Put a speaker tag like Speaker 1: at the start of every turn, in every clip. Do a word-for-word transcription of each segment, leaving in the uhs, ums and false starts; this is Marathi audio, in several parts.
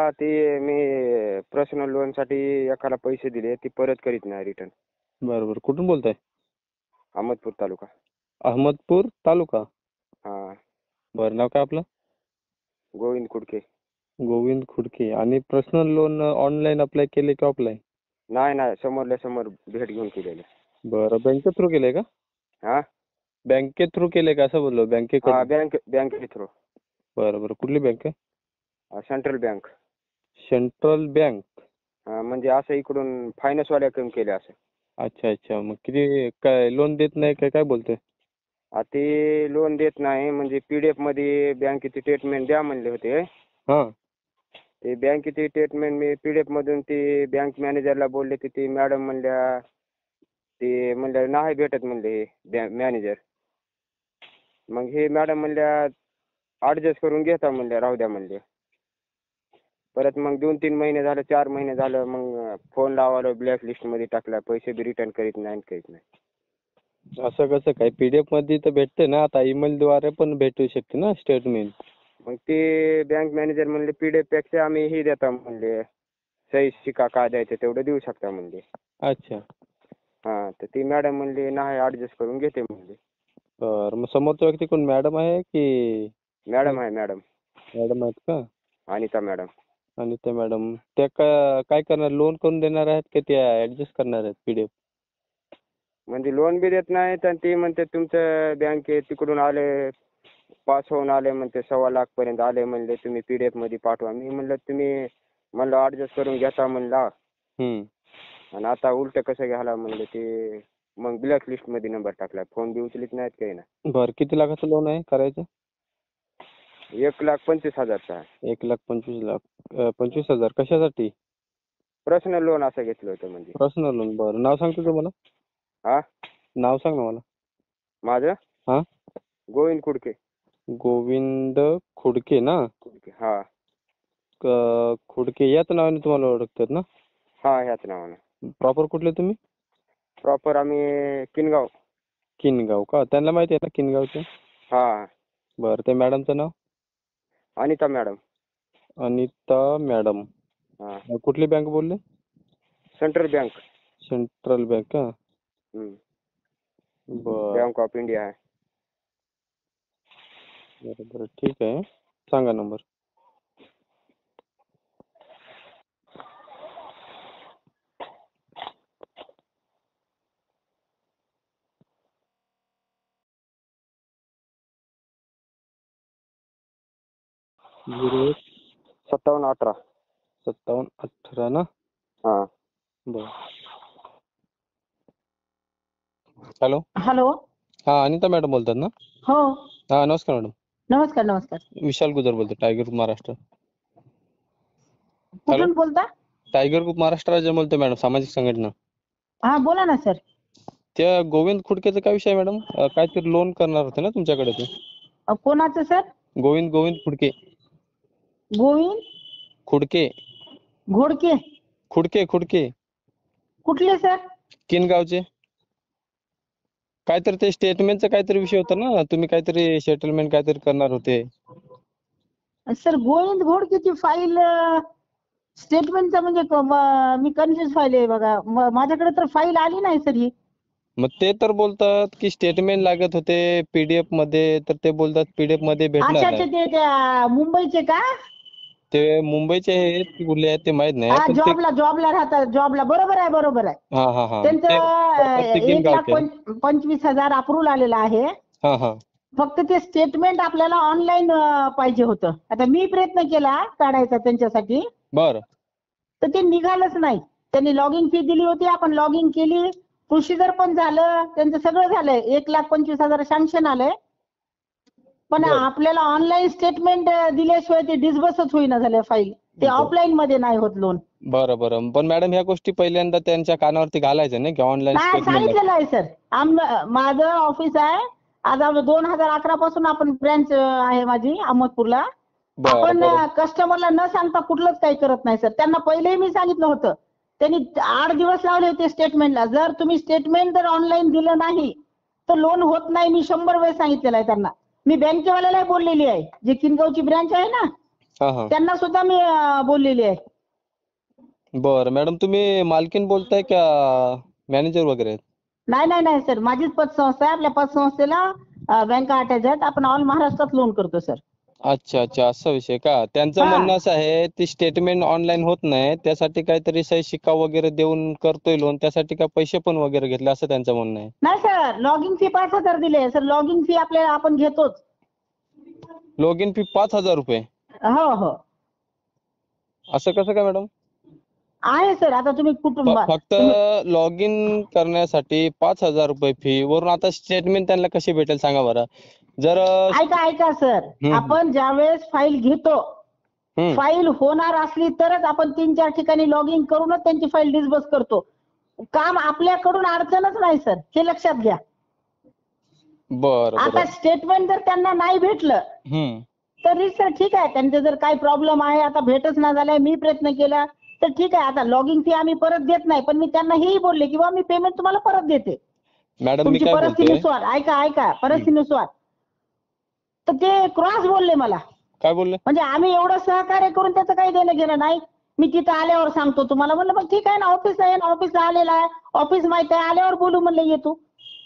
Speaker 1: ते मी पर्सनल लोन साठी एकाला पैसे दिले, ते परत करीत नाही रिटर्न.
Speaker 2: बरं बरं. कुठून बोलताय?
Speaker 1: अहमदपूर तालुका.
Speaker 2: अहमदपूर तालुका.
Speaker 1: हा.
Speaker 2: बरं, नाव काय आपलं?
Speaker 1: गोविंद कुडके.
Speaker 2: गोविंद खुडके. आणि पर्सनल लोन ऑनलाईन अप्लाय केले की ऑफलाईन?
Speaker 1: नाही नाही, समोरल्या समोर भेट घेऊन केलेलं.
Speaker 2: बरं, बँके थ्रू केलंय का?
Speaker 1: हा
Speaker 2: बँके थ्रू केलंय का असं बोललो,
Speaker 1: हा
Speaker 2: बँकेकडून?
Speaker 1: बँक बँके थ्रू.
Speaker 2: बरं बरं. कुठली बँक आहे?
Speaker 1: Central bank.
Speaker 2: Central bank.
Speaker 1: हा, म्हणजे असं इकडून फायनान्स वाल्याकडून केले असं.
Speaker 2: अच्छा अच्छा. मग किती काय लोन देत नाही काय, काय बोलतोय?
Speaker 1: आ, ते लोन देत नाही म्हणजे पीडीएफ मध्ये बँकेचे स्टेटमेंट द्या म्हणले होते.
Speaker 2: हां.
Speaker 1: ते बँकेचे स्टेटमेंट मी पीडीएफ मधून ते बँक मॅनेजरला बोलले, की ते मॅडम म्हणल्या ते म्हणल्या नाही भेटत म्हणले बँक मॅनेजर. मग हे मॅडम म्हणल्या ऍडजस्ट करून घेता म्हणल्या, राहू द्या म्हणले. परत मग दोन तीन महिने झालं, चार महिने झालं, मग फोन लावायला ब्लॅक लिस्ट मध्ये टाकला, पैसे बी रिटर्न करीत नाही करीत नाही.
Speaker 2: असं कसं काय? पीडीएफ मध्ये तर भेटते ना, आता ईमेल द्वारे पण भेटू शकते ना स्टेटमेंट.
Speaker 1: मग ते बँक मॅनेजर म्हणले पीडीएफ पेक्षा आम्ही हे देता म्हणले, सही शिका काय द्यायचं तेवढं देऊ शकता म्हणले.
Speaker 2: अच्छा.
Speaker 1: हा, तर ती मॅडम म्हणली नाही ऍडजस्ट करून घेते म्हणले.
Speaker 2: बरं, मग समोरचा व्यक्ती कोण, मॅडम आहे की?
Speaker 1: मॅडम आहे मॅडम.
Speaker 2: मॅडम आहेत का?
Speaker 1: अनिता मॅडम.
Speaker 2: आणि त्या मॅडम त्या का काय करणार, लोन करून देणार आहेत का त्या ऍडजस्ट करणार आहेत पीडीएफ?
Speaker 1: म्हणजे लोन बी देत नाहीत आणि ते म्हणते तुमचं बँकेत तिकडून आले, पास होऊन आले म्हणते, सव्वा लाख पर्यंत आले म्हणले, तुम्ही पीडीएफ मध्ये पाठवा. मी म्हणलं तुम्ही म्हणलं ऍडजस्ट करून घेता म्हणला,
Speaker 2: हम्म.
Speaker 1: आणि आता उलट कसं घ्यायला म्हणलं. ते मग ब्लॅक लिस्ट मध्ये नंबर टाकला, फोन बी उचलीत नाहीत काही ना.
Speaker 2: बरं, किती लाखाचं लोन आहे करायचं?
Speaker 1: एक लाख पंचवीस हजारचा आहे.
Speaker 2: एक लाख पंचवीस लाख अं, पंचवीस हजार कशासाठी?
Speaker 1: पर्सनल लोन असं घेतलं होतं म्हणजे.
Speaker 2: Personal loan. बरं, नाव सांगतो तुम्हाला?
Speaker 1: हा,
Speaker 2: नाव सांग ना मला.
Speaker 1: माझं
Speaker 2: हा.
Speaker 1: गोविंद कुडके.
Speaker 2: गोविंद खुडके ना?
Speaker 1: कुडके हा.
Speaker 2: क- खुडके याच नावाने तुम्हाला ओळखतात ना?
Speaker 1: हा, ह्याच नावानं.
Speaker 2: प्रॉपर कुठले तुम्ही?
Speaker 1: प्रॉपर आम्ही किनगाव.
Speaker 2: किनगाव का? त्यांना माहिती आहे ना किनगावचे?
Speaker 1: हा.
Speaker 2: बरं, त्या मॅडमचं नाव?
Speaker 1: अनिता मॅडम.
Speaker 2: अनिता मॅडम.
Speaker 1: हा.
Speaker 2: अं, कुठली बँक बोलले?
Speaker 1: Central bank.
Speaker 2: सेंट्रल बँक का?
Speaker 1: हम्म.
Speaker 2: बरं
Speaker 1: बँक ऑफ इंडिया आहे.
Speaker 2: बरं बरं, ठीक आहे. सांगा नंबर. झिरो एक
Speaker 1: सत्तावन्न अठरा.
Speaker 2: सत्तावन्न अठरा ना?
Speaker 1: हा.
Speaker 2: बरं. हॅलो.
Speaker 3: हॅलो.
Speaker 2: हा, अनिता मॅडम बोलतात ना?
Speaker 3: हो.
Speaker 2: हा, नमस्कार मॅडम.
Speaker 3: नमस्कार नमस्कार.
Speaker 2: विशाल गुजर बोलतो, टायगर ग्रुप महाराष्ट्र.
Speaker 3: कुठून बोलता?
Speaker 2: टायगर ग्रुप महाराष्ट्र राज्य बोलतो मॅडम, सामाजिक संघटना.
Speaker 3: हा, बोला ना सर.
Speaker 2: त्या गोविंद खुडकेचा काय विषय मॅडम? अं, काहीतरी लोन करणार होते ना तुमच्याकडे ते?
Speaker 3: अ, कोणाचं सर?
Speaker 2: गोविंद गोविंद खुडके.
Speaker 3: गोविंद
Speaker 2: खुडके.
Speaker 3: घोडके.
Speaker 2: खुडके खुडके.
Speaker 3: कुठले सर?
Speaker 2: किनगावचे. काहीतरी ते स्टेटमेंटचा काहीतरी विषय होता ना, तुम्ही काहीतरी सेटलमेंट काहीतरी करणार होते.
Speaker 3: सर गोविंद घोडकेची फाईल स्टेटमेंटचा म्हणजे क- म- मी कन्फ्युज फाईल आहे बघा. म- माझ्याकडे तर फाईल आली नाही सर ही.
Speaker 2: मग ते तर बोलतात की स्टेटमेंट लागत होते पीडीएफ मध्ये, तर ते बोलतात पीडीएफ मध्ये
Speaker 3: अच्छा
Speaker 2: भेटणार
Speaker 3: अच्छा,
Speaker 2: नाही.
Speaker 3: ते त्या मुंबईचे का?
Speaker 2: ते मुंबईचे आहेत की कुठले आहेत ते माहित नाही,
Speaker 3: हा,
Speaker 2: पण ते
Speaker 3: जॉबला जॉबला राहतात, जॉबला. बरोबर आहे बरोबर आहे.
Speaker 2: हा हा हा
Speaker 3: त्यांचं
Speaker 2: ते
Speaker 3: अ,
Speaker 2: प्रत्येक
Speaker 3: एक लाख
Speaker 2: गावचे आहे.
Speaker 3: पंच- पंचवीस हजार अप्रूव्हल आलेला आहे.
Speaker 2: हा हा.
Speaker 3: फक्त ते स्टेटमेंट आपल्याला ऑनलाईन पाहिजे होतं. आता मी प्रयत्न केला काढायचा त्यांच्यासाठी,
Speaker 2: बरं.
Speaker 3: तर ते निघालंच नाही. त्यांनी लॉगिंग फी दिली होती, आपण लॉगिंग केली, प्रोसिजर पण झालं, त्यांचं सगळं झालंय. एक लाख पंचवीस हजार सँक्शन आलंय, पण
Speaker 2: बरं.
Speaker 3: आपल्याला ऑनलाईन स्टेटमेंट दिल्याशिवाय ते डिस्बर्सच होईना झालं फाईल. ते
Speaker 2: बरं.
Speaker 3: ऑफलाईन मध्ये नाही होत लोन.
Speaker 2: बरं बरं, पण मॅडम ह्या गोष्टी पहिल्यांदा त्यांच्या कानावरती घालायच्या नाही की ऑनलाईन
Speaker 3: नाही,
Speaker 2: स्टेटमेंट.
Speaker 3: सांगितलेलं आहे सर. आम माझं ऑफिस आहे. आज दोन हजार अकरा पासून आपण ब्रँच आहे माझी अहमदपूरला.
Speaker 2: बरं
Speaker 3: आपण
Speaker 2: बरं.
Speaker 3: कस्टमरला न सांगता कुठलंच काही करत नाही सर. त्यांना पहिलेही मी सांगितलं होतं. त्यांनी आठ दिवस लावले होते स्टेटमेंटला. जर तुम्ही स्टेटमेंट जर ऑनलाईन दिलं नाही तर लोन होत नाही. मी शंभर वेळेस सांगितलेलं आहे त्यांना. मी बँकेवाल्यालाही बोललेली आहे, जे किनगावची ब्रँच आहे ना,
Speaker 2: हा हा
Speaker 3: त्यांना सुद्धा मी अं, बोललेली आहे.
Speaker 2: बरं मॅडम, तुम्ही मालकीन बोलताय का मॅनेजर वगैरे आहेत?
Speaker 3: नाही नाही नाही सर, माझीच पतसंस्था आहे. आपल्या पतसंस्थेला अं, बँका अटॅच आहेत. आपण ऑल महाराष्ट्रात लोन करतो सर.
Speaker 2: अच्छा अच्छा, असा विषय का? त्यांचं
Speaker 3: हा.
Speaker 2: म्हणणं असं आहे ती स्टेटमेंट ऑनलाईन होत नाही, त्यासाठी काहीतरी सही शिक्का वगैरे देऊन करतोय लोन, त्यासाठी काय पैसे पण वगैरे घेतले असं त्यांचं म्हणणं आहे.
Speaker 3: नाही सर, लॉगिंग फी पाच हजार दिली सर. लॉगिंग फी आपल्याला आपण घेतोच.
Speaker 2: लॉग इन फी पाच हजार रुपये?
Speaker 3: हो हो
Speaker 2: असं कसं काय मॅडम?
Speaker 3: आहे सर. आता तुम्ही कुठून
Speaker 2: फ- फक्त
Speaker 3: तुम्ही
Speaker 2: लॉग इन करण्यासाठी पाच हजार रुपये फी, वरून आता स्टेटमेंट त्यांना कशी भेटेल सांगा बरं? जर अं,
Speaker 3: ऐका ऐका सर,
Speaker 2: हम्म,
Speaker 3: आपण ज्यावेळेस फाईल घेतो,
Speaker 2: हम्म,
Speaker 3: फाईल होणार असली तरच आपण तीन चार ठिकाणी लॉगिंग करूनच त्यांची फाईल डिस्बर्स करतो. काम आपल्याकडून अडचणच नाही सर, हे लक्षात घ्या.
Speaker 2: बरं
Speaker 3: आता
Speaker 2: बरं,
Speaker 3: स्टेटमेंट जर त्यांना नाही भेटलं
Speaker 2: हम्म,
Speaker 3: तरी सर ठीक आहे, त्यांचे जर काही प्रॉब्लेम आहे, आता भेटच ना झालाय, मी प्रयत्न केला तर ठीक आहे. आता लॉगिंग फी आम्ही परत देत नाही, पण मी त्यांना हेही बोलले की बाबा मी पेमेंट तुम्हाला परत देते
Speaker 2: मॅडम मी
Speaker 3: तुमची
Speaker 2: काय बोलतोय,
Speaker 3: परिस्थितीनुसार. ऐका ऐका परिस्थितीनुसार. तर ते क्रॉस बोलले मला.
Speaker 2: काय बोलले?
Speaker 3: म्हणजे आम्ही एवढं सहकार्य करून त्याचं काही देणं घेणं नाही. मी तिथं आल्यावर सांगतो तुम्हाला. म्हणलं मग ठीक आहे ना, ऑफिसला आहे ना, ऑफिसला आलेला आहे, ऑफिस माहित आहे, आल्यावर बोलू म्हणलं ये तू.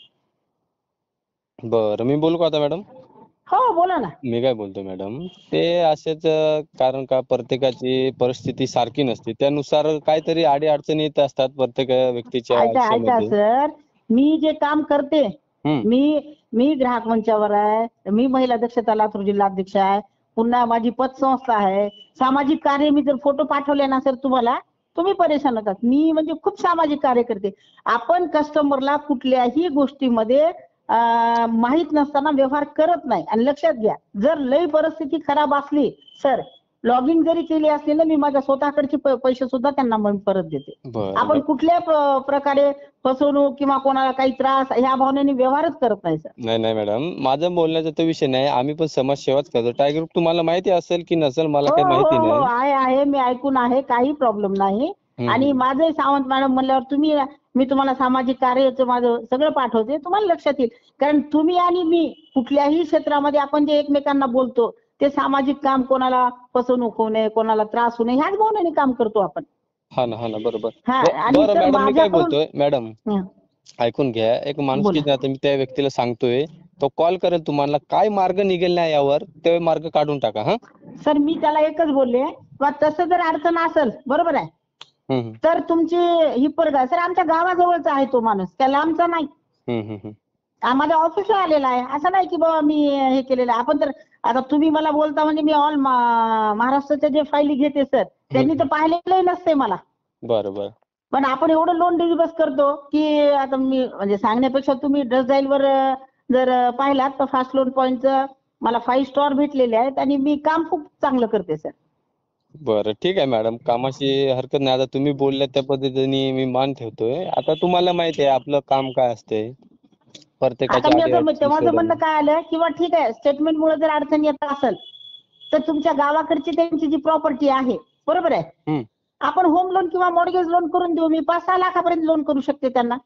Speaker 2: बरं, मी बोलू का आता मॅडम?
Speaker 3: हो बोला ना.
Speaker 2: मी काय बोलतो मॅडम, ते असेच अं, कारण का प्रत्येकाची परिस्थिती सारखी नसते, त्यानुसार काहीतरी अडी अडचणी येत असतात प्रत्येक व्यक्तीच्या
Speaker 3: ऐका ऐका
Speaker 2: आयुष्यामध्ये.
Speaker 3: सर, मी जे काम करते,
Speaker 2: हम्म,
Speaker 3: मी मी ग्राहक मंचावर आहे, मी महिला दक्षता लातूर जिल्हा अध्यक्ष आहे, पुन्हा माझी पतसंस्था आहे, सामाजिक कार्य. मी जर फोटो पाठवले ना सर तुम्हाला, तुम्ही परेशान होतात. मी म्हणजे खूप सामाजिक कार्य करते. आपण कस्टमरला कुठल्याही गोष्टीमध्ये अं, माहित नसताना व्यवहार करत नाही. आणि लक्षात घ्या, जर लई परिस्थिती खराब असली सर, लॉगिंग जरी केली असली ना, मी माझ्या स्वतःकडचे प- पैसे सुद्धा त्यांना मग परत देते.
Speaker 2: बरं
Speaker 3: आपण
Speaker 2: बरं.
Speaker 3: कुठल्याही प्र- प्रकारे फसवणूक किंवा कोणाला काही त्रास ह्या भावनेने व्यवहारच करत नाही सर.
Speaker 2: नाही नाही मॅडम, माझा बोलण्याचा तो विषय नाही, आम्ही पण समाजसेवाच करतो. टायगर ग्रुप तुम्हाला माहिती असेल की नसेल मला
Speaker 3: हो
Speaker 2: काही
Speaker 3: हो
Speaker 2: माहिती
Speaker 3: हो
Speaker 2: नाही.
Speaker 3: आहे आहे, मी ऐकून आहे, काही प्रॉब्लेम नाही.
Speaker 2: हम्म,
Speaker 3: आणि
Speaker 2: हम्म.
Speaker 3: माझे सावंत मॅडम म्हणल्यावर तुम्ही, मी तुम्हाला सामाजिक कार्याचं माझं सगळं पाठवते, तुम्हाला लक्षात येईल. कारण तुम्ही आणि मी कुठल्याही क्षेत्रामध्ये आपण जे एकमेकांना बोलतो ते सामाजिक काम, कोणाला फसवणूक होऊ नये, कोणाला त्रास होऊ नये, ह्याच भावनेने काम करतो आपण.
Speaker 2: हा ना हा ना, बरोबर.
Speaker 3: हा.
Speaker 2: ब-
Speaker 3: आणि
Speaker 2: बरं
Speaker 3: सर
Speaker 2: मॅडम, मी काय
Speaker 3: माझ्याकडून
Speaker 2: बोलतोय मॅडम,
Speaker 3: हं,
Speaker 2: ऐकून घ्या. एक माणूस की
Speaker 3: बोला.
Speaker 2: आता मी त्या व्यक्तीला सांगतोय, तो कॉल करेल तुम्हाला, काय मार्ग निघेल ना यावर ते मार्ग काढून टाका. हा.
Speaker 3: सर मी त्याला एकच बोलले, बा तसं जर अडचण असेल, बरोबर आहे,
Speaker 2: हम्म, हम्म,
Speaker 3: तर तुमची ही पोरगा सर आमच्या गावाजवळचा आहे, तो माणूस त्या लांबचा नाही.
Speaker 2: हम्म, हम्म, हम्म.
Speaker 3: आ, माझ्या ऑफिसला आलेला आहे. असं नाही की बाबा मी हे केलेलं आहे. आपण तर आता तुम्ही मला बोलता म्हणजे मी ऑल महाराष्ट्राच्या जे फायली घेते सर, त्यांनी तर पाहिलेलंही नसते मला.
Speaker 2: बरं बरं.
Speaker 3: पण आपण एवढं लोन डिस्बर्स करतो की आता मी म्हणजे सांगण्यापेक्षा तुम्ही डझाईल वर अं, जर अं, पाहिलात तर फास्ट लोन पॉईंटचं मला फाईव्ह स्टार भेटलेले आहेत आणि मी काम खूप चांगलं करते सर.
Speaker 2: बरं ठीक आहे मॅडम, कामाशी हरकत नाही. आता तुम्ही बोलल्या त्या पद्धतीने मी मान ठेवतोय. आता तुम्हाला माहिती आहे आपलं काम काय असते,
Speaker 3: आता
Speaker 2: प्रत्येकाची
Speaker 3: मी
Speaker 2: अडी
Speaker 3: असं
Speaker 2: अडचणी
Speaker 3: माझं म्हणणं
Speaker 2: सोडवणं.
Speaker 3: काय आलं किंवा ठीक आहे, स्टेटमेंट मुळे जर अडचण येत असेल तर तुमच्या गावाकडची त्यांची जी प्रॉपर्टी आहे, बरोबर आहे,
Speaker 2: हम्म.
Speaker 3: आपण होम लोन किंवा मॉर्गेज लोन करून देऊ. मी पाच सहा लाखापर्यंत लोन करू शकते त्यांना.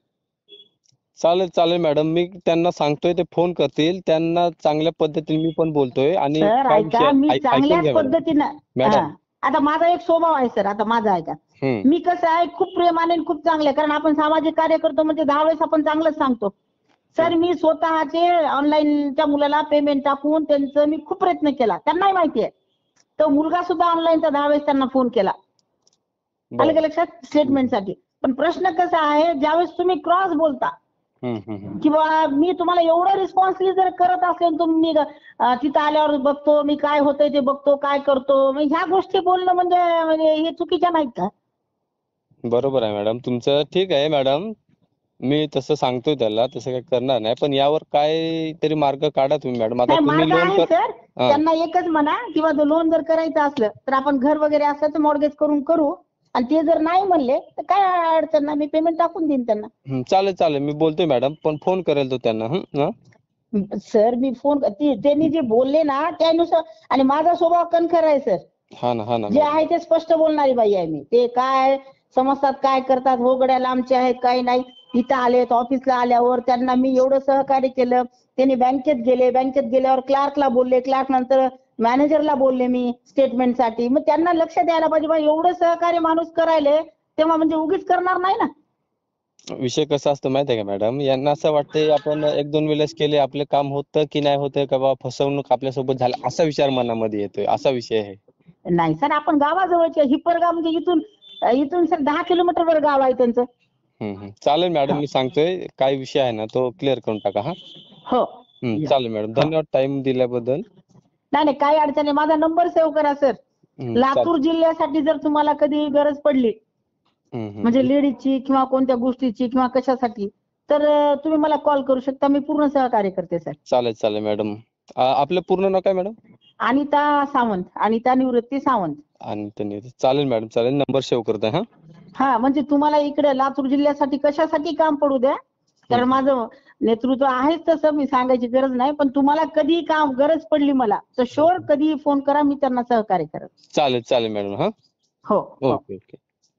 Speaker 2: चालेल चालेल मॅडम, मी त्यांना सांगतोय, ते फोन करतील. त्यांना चांगल्या पद्धतीने मी पण बोलतोय आणि
Speaker 3: सर
Speaker 2: काय
Speaker 3: ऐका,
Speaker 2: विषय
Speaker 3: मी
Speaker 2: ऐ- ऐकून
Speaker 3: चांगल्याच
Speaker 2: घ्या मॅडम.
Speaker 3: पद्धतीनं हा.
Speaker 2: मॅडम.
Speaker 3: आता माझा एक स्वभाव आहे सर, आता माझा ऐका,
Speaker 2: हम्म.
Speaker 3: मी कसं आहे खूप प्रेमाने आणि खूप चांगले, कारण आपण सामाजिक कार्य करतो म्हणजे दहा वेळेस आपण चांगलंच सांगतो. सर मी स्वतःचे ऑनलाईनच्या मुलाला पेमेंट टाकून त्यांचं मी खूप प्रयत्न केला, त्यांनाही माहिती आहे. तो मुलगा सुद्धा ऑनलाईनचा दहा वेळेस त्यांना फोन केला, आलं का
Speaker 2: बरं.
Speaker 3: लक्षात, स्टेटमेंटसाठी. पण प्रश्न कसा आहे, ज्यावेळेस तुम्ही क्रॉस बोलता
Speaker 2: हम्म, हम्म, हम्म.
Speaker 3: किंवा मी तुम्हाला एवढं रिस्पॉन्सली जर करत असेल, तुम्ही अं, तिथं आल्यावर बघतो मी काय होतंय ते बघतो, काय करतो, मग ह्या गोष्टी बोलणं म्हणजे म्हणजे हे चुकीच्या नाहीत का?
Speaker 2: बरोबर आहे मॅडम तुमचं. ठीक आहे मॅडम, मी तसं सांगतोय त्याला, तसं काही करणार नाही. पण यावर काय तरी मार्ग काढा तुम्ही मॅडम. आता
Speaker 3: नाही,
Speaker 2: तुम्ही
Speaker 3: मार्ग
Speaker 2: लोन
Speaker 3: आहे
Speaker 2: कर.
Speaker 3: सर.
Speaker 2: हा.
Speaker 3: त्यांना एकच म्हणा किंवा लोन जर करायचं असलं तर आपण घर वगैरे असलं तर मॉर्गेज करून करू, आणि ते जर नाही म्हणले तर काय अडचण नाही, मी पेमेंट टाकून देईन त्यांना.
Speaker 2: हम्म, चालेल चालेल, मी बोलतोय मॅडम, पण फोन करेल तो त्यांना. हं, हा.
Speaker 3: सर मी फोन, त्यांनी जे बोलले ना त्यानुसार, आणि माझा स्वभाव कणखर आहे सर,
Speaker 2: हा ना हा ना
Speaker 3: जे
Speaker 2: मॅडम.
Speaker 3: आहे ते स्पष्ट बोलणारी बाई आहे मी. ते काय समजतात, काय करतात, हो गड्या लांबचे आहेत, काही नाही. इथं आलेत, ऑफिसला आल्यावर त्यांना मी एवढं सहकार्य केलं. त्यांनी बँकेत गेले, बँकेत गेल्यावर क्लार्कला बोलले, क्लार्क नंतर मॅनेजरला बोलले मी स्टेटमेंटसाठी. मग त्यांना लक्ष द्यायला पाहिजे बा, एवढं सहकार्य माणूस करायले तेव्हा म्हणजे उगीच करणार नाही ना.
Speaker 2: विषय कसा असतो माहिती आहे का मॅडम, यांना असं वाटतंय आपण एक दोन वेळेस केले आपले काम होतं की नाही होतं का बा, फसवणूक आपल्यासोबत झाला असा विचार मनामध्ये येतोय, असा विषय आहे.
Speaker 3: नाही सर, आपण गावाजवळचे हिप्परगाव म्हणजे इथून इथून सर दहा किलोमीटर वर गाव आहे त्यांचं.
Speaker 2: हम्म हम्म. चालेल मॅडम,
Speaker 3: हा.
Speaker 2: मी सांगतोय काय विषय आहे ना तो क्लिअर करून टाका. हा
Speaker 3: हो.
Speaker 2: हम्म,
Speaker 3: या.
Speaker 2: चालेल मॅडम,
Speaker 3: हो.
Speaker 2: धन्यवाद टाइम दिल्याबद्दल.
Speaker 3: नाही नाही, काही अडचण नाही. माझा नंबर सेव्ह करा सर.
Speaker 2: हम्म,
Speaker 3: लातूर
Speaker 2: चालेल.
Speaker 3: जिल्ह्यासाठी जर तुम्हाला कधी गरज पडली
Speaker 2: हम्म, हम्म.
Speaker 3: म्हणजे लेडीजची किंवा कोणत्या गोष्टीची किंवा कशासाठी, तर अं, तुम्ही मला कॉल करू शकता. मी पूर्ण सहकार्य करते सर.
Speaker 2: चालेल चालेल मॅडम. आ, आपलं पूर्ण नाव काय मॅडम?
Speaker 3: अनिता सावंत, अनिता निवृत्ती सावंत.
Speaker 2: आणि त्यांनी चालेल मॅडम, चालेल, नंबर सेव्ह करता. हा
Speaker 3: हा, म्हणजे तुम्हाला इकडे लातूर जिल्ह्यासाठी कशासाठी काम पडू द्या, कारण
Speaker 2: हम्म.
Speaker 3: माझं नेतृत्व आहेच तसं, मी सांगायची गरज नाही. पण तुम्हाला कधी काम गरज पडली मला तर शुअर कधी फोन करा, मी त्यांना सहकार्य करेन.
Speaker 2: चालेल चालेल मॅडम. हा
Speaker 3: हो हो.
Speaker 2: Okay okay.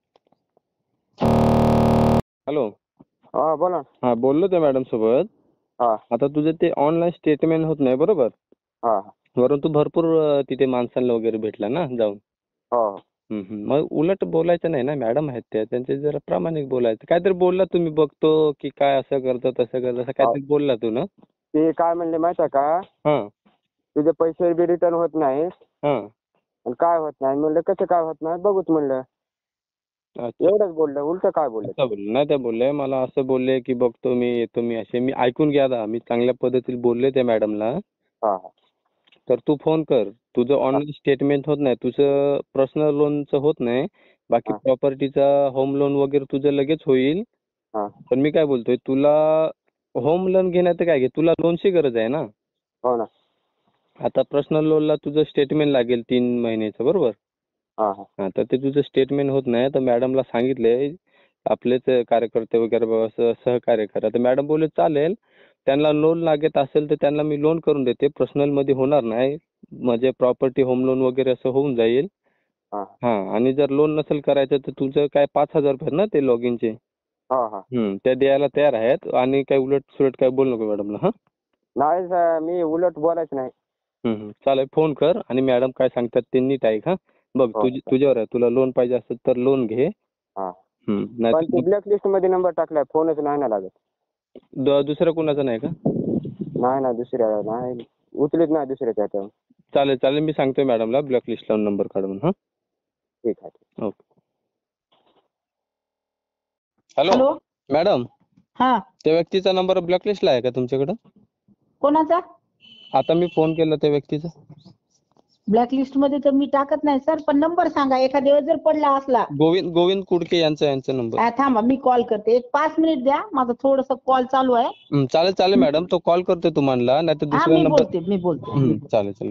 Speaker 2: हॅलो.
Speaker 1: हा बोला.
Speaker 2: हा, बोललो त्या मॅडम सोबत.
Speaker 1: हा
Speaker 2: आता तुझं ते ऑनलाईन स्टेटमेंट होत नाही बरोबर,
Speaker 1: हा
Speaker 2: वरून तू भरपूर अं, तिथे माणसांना वगैरे भेटला ना जाऊन.
Speaker 1: हो
Speaker 2: हम्म, हम्म. मग उलट बोलायचं नाही ना, मॅडम आहेत त्या, त्यांचे जरा प्रामाणिक बोलायचं. काहीतरी बोलला तुम्ही, बघतो की काय असं करतो तसं करतो असं काहीतरी बोलला तू ना.
Speaker 1: ते काय म्हणले माहिती आहे का,
Speaker 2: हा
Speaker 1: तुझे पैसे बी रिटर्न होत नाही
Speaker 2: हा.
Speaker 1: आणि काय होत नाही. म्हणलं कसं काय होत नाही बघूच म्हणलं,
Speaker 2: अच्छा.
Speaker 1: एवढंच बोललं. उलट काय बोललं?
Speaker 2: असं बोलले नाही, त्या बोलले मला असं बोलले की बघतो मी, येतो मी, असे मी ऐकून घ्या आता. मी चांगल्या पद्धतीने बोलले त्या मॅडमला.
Speaker 1: हा हा
Speaker 2: तर तू फोन कर. तुझं ऑनलाईन स्टेटमेंट होत नाही, तुझं पर्सनल लोनचं होत नाही, बाकी
Speaker 1: हा.
Speaker 2: प्रॉपर्टीचा होम लोन वगैरे तुझं लगेच होईल.
Speaker 1: हा
Speaker 2: पण मी काय बोलतोय, तुला होम लोन घेण्याचं काय घे, तुला लोनची गरज आहे ना.
Speaker 1: हो ना.
Speaker 2: आता पर्सनल लोनला तुझं स्टेटमेंट लागेल तीन महिन्याचं बरोबर.
Speaker 1: हा हा
Speaker 2: हा, तर ते तुझं स्टेटमेंट होत नाही, तर मॅडमला सांगितलंय आपलेच कार्यकर्ते वगैरे बाबा असं सहकार्य करा. तर मॅडम बोलले चालेल, त्यांना लोन लागत असेल तर त्यांना मी लोन करून देते, पर्सनल मध्ये होणार नाही, म्हणजे प्रॉपर्टी होम लोन वगैरे असं होऊन जाईल.
Speaker 1: हा
Speaker 2: हा, आणि जर लोन नसेल करायचं तर तुझं काय पाच हजार रुपये ना ते लॉगिनचे,
Speaker 1: हा हा
Speaker 2: हम्म, त्या द्यायला तयार आहेत. आणि काय उलट सुलट काय बोलू नको मॅडमला. हा
Speaker 1: नाही सर, मी उलट बोलायचं नाही.
Speaker 2: हम्म, हम्म. चालेल, फोन कर आणि मॅडम काय सांगतात ते नीट ऐक. हा बघ,
Speaker 1: हो
Speaker 2: तुझी तुझ्यावर आहे, तुला लोन पाहिजे असेल तर लोन घे.
Speaker 1: हा.
Speaker 2: हम्म,
Speaker 1: पण
Speaker 2: नाही
Speaker 1: ते ब्लॅक लिस्ट मध्ये नंबर टाकलाय, फोनच नाही ना लागत.
Speaker 2: द- दुसरं कोणाचं नाही का?
Speaker 1: नाही ना, दुसऱ्या नाही उचलीत नाही दुसऱ्याच्या ह्याच्यावर.
Speaker 2: चालेल चालेल, मी सांगतोय मॅडमला ब्लॅक लिस्ट लावून नंबर काढ म्हणून. हा
Speaker 1: ठीक आहे.
Speaker 2: ओके. Hello
Speaker 3: hello.
Speaker 2: मॅडम,
Speaker 3: हा,
Speaker 2: त्या व्यक्तीचा नंबर ब्लॅक लिस्टला आहे का तुमच्याकडं?
Speaker 3: कोणाचा?
Speaker 2: आता मी फोन केला त्या व्यक्तीचा.
Speaker 3: ब्लॅक लिस्ट मध्ये तर मी टाकत नाही सर, पण नंबर सांगा, एखाद्या वेळेस जर पडला असला.
Speaker 2: गोविंद गोविंद कुडके यांचा यांचा नंबर.
Speaker 3: आ, थांबा, मी कॉल करते. एक पाच मिनिट द्या, माझं थोडस कॉल चालू आहे.
Speaker 2: हम्म, चालेल चालेल मॅडम, तो कॉल करतोय तुम्हाला, नाही तर
Speaker 3: हा,
Speaker 2: दुसरा
Speaker 3: मी
Speaker 2: नंबर.
Speaker 3: बोलते मी बोलते मी
Speaker 2: हम्म,
Speaker 3: बोलते.
Speaker 2: चालेल चालेल.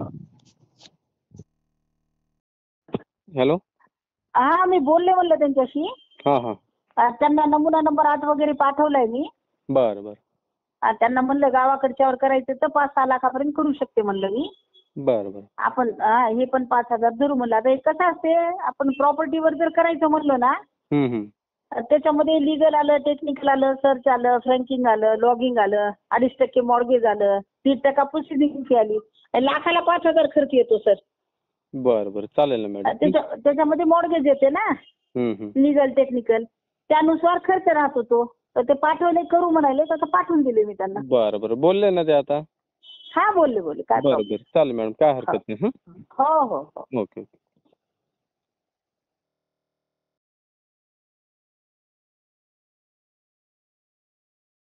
Speaker 2: हॅलो.
Speaker 3: हा, मी बोलले म्हणलं त्यांच्याशी.
Speaker 2: हा हा.
Speaker 3: आ, त्यांना नमुना नंबर आठ वगैरे पाठवलाय मी.
Speaker 2: बरं बरं.
Speaker 3: आ, त्यांना म्हणलं गावाकडच्यावर करायचं तर पाच सहा लाखापर्यंत करू शकते म्हणलं मी.
Speaker 2: बरं बरं.
Speaker 3: आपण हा, हे पण पाच हजार धरू म्हणलं. आता हे कसं असते, आपण प्रॉपर्टीवर जर करायचं म्हणलं ना,
Speaker 2: हम्म हम्म.
Speaker 3: त्याच्यामध्ये लिगल आलं, टेक्निकल आलं, सर्च आलं, फ्रँकिंग आलं, लॉगिंग आलं, अडीच टक्के मॉर्गेज आलं, तीस टक्का प्रोसिडिंग फी आली, लाखाला पाच हजार खर्च येतो सर.
Speaker 2: बरं बरं, चालेल ना मॅडम.
Speaker 3: त्याच्या त्याच्यामध्ये मॉर्गेज येते ना,
Speaker 2: हम्म हम्म.
Speaker 3: लिगल टेक्निकल, त्यानुसार खर्च राहत होतो. तर ते पाठवले, करू म्हणाले, तर पाठवून दिले मी त्यांना.
Speaker 2: बरं बरं, बोलले ना ते आता.
Speaker 3: हा, बोलले बोलले, काय
Speaker 2: बरं
Speaker 3: प्रॉब्लेम.
Speaker 2: बरं, चालेल मॅडम, काय हरकत नाही.
Speaker 3: हो हो हो.
Speaker 2: Okay okay.